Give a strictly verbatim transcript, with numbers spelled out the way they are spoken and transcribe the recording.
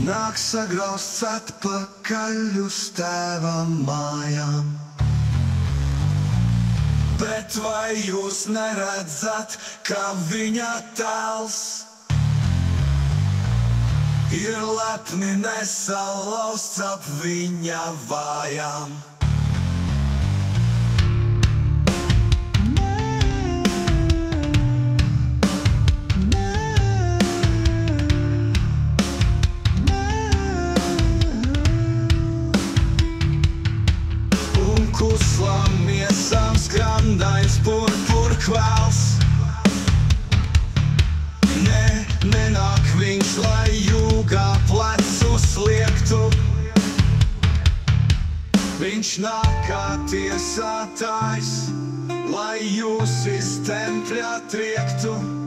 nāk sagrausts atpakaļ uz tēva mājām. Bet vai jūs neredzat, ka viņa tēls ir lepni nesalausts ap viņa vājām? Kuslām miesām skrandains purpur kvēls. Ne, nenāk viņš, lai jūgā plecu sliektu. Viņš nāk kā tiesātājs, lai jūs iz tempļa triektu.